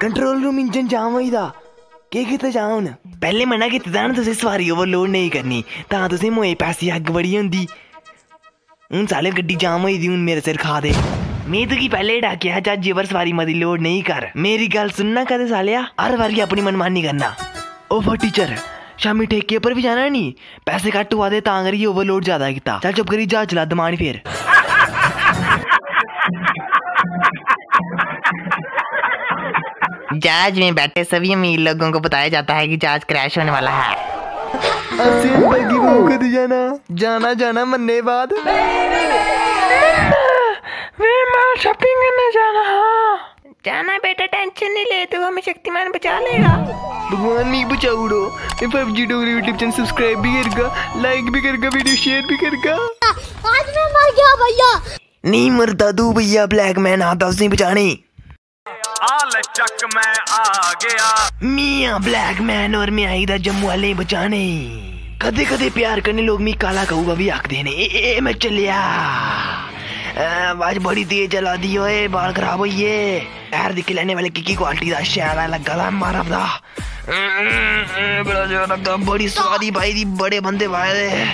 Control room engine जाम होई दा केह् कीता जा हुन पैह्ले मना कीते दा ना तुसें सवारी ओवरलोड नेईं करनी तां तुसें मोए पैसे अग्ग बड़ी होंदी हून साले गड्डी जाम होई दी हून मेरे सिर खा दे में तुगी पैह्ले डाकेआ जज्ज पर सवारी मती लोड नहीं कर मेरी गल सुनना कदें सालेआ हर बारी अपनी मनमानी करना ओवर टीचर शामी ठेके पर भी जाना नी पैसे घट्ट हुआ दे तां करियै ओवरलोड ज्यादा कीता चल चुप करी जहाज चला दमानी फिर जहाज में बैठे सभी अमीर लोगों को बताया जाता है कि जहाज क्रैश होने वाला है। जाना जाना जाना मन्ने बाद शॉपिंग करने जाना बेटा टेंशन नहीं ले तू हमें शक्तिमान बचा लेगा। भगवान नहीं बचाऊड़ो मैं PUBG Dogri YouTube channel subscribe भी करेगा लाइक भी करेगा वीडियो शेयर भी करेगा। आज मैं मर गया भैया। नहीं मरता तू भैया ब्लैक मैन आता उसे बचाने चक मैं आ गया मियां ब्लैक मैन और मैं आई दा जम्मू वाले बचाने कदे कदे प्यार करने लोग मी काला कहूगा भी आख देने ए मैं चलिया आवाज बड़ी तेज चला दी ओए बाल खराब हो ये पैर दिख लेने वाले की क्वालिटी दा शैला लगा दा मारा दा बड़ा जो लगा बड़ी स्वादी भाई दी बड़े बंदे भाई दे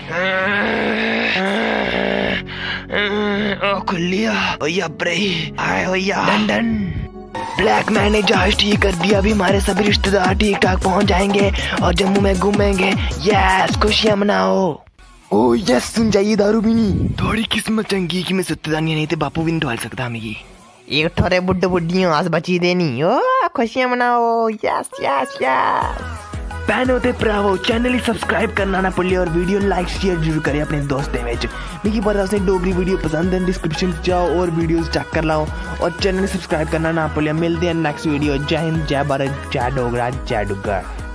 ओ खुलिया ओया ब्रे आए ओया डंडन ब्लैक मैन ने जहाज ठीक कर दिया अभी हमारे सभी रिश्तेदार ठीक ठाक पहुंच जाएंगे और जम्मू में घूमेंगे यस खुशियां मनाओ ओ यस सुन जाइए दारू भी नहीं थोड़ी किस्मत चंगी कि मैं सत्तेदानी नहीं थे बापू भी नहीं ढाल सकता हमें ये थोड़े बुड्ढे बुड्ढियों आस बची देनी ओ खुशियां मनाओ यस यस यस पैन होते प्रावो चैनल ही सब्सक्राइब करना ना भूलिए और वीडियो लाइक शेयर जरूर करें अपने दोस्तों में मिगी पता उसे डोगरी वीडियो पसंद है डिस्क्रिप्शन जाओ और वीडियोस चेक कर लाओ और चैनल सब्सक्राइब करना ना भूलिए मिलते हैं नेक्स्ट वीडियो जय हिंद जय भारत जय डोगरा जय डुग्गर।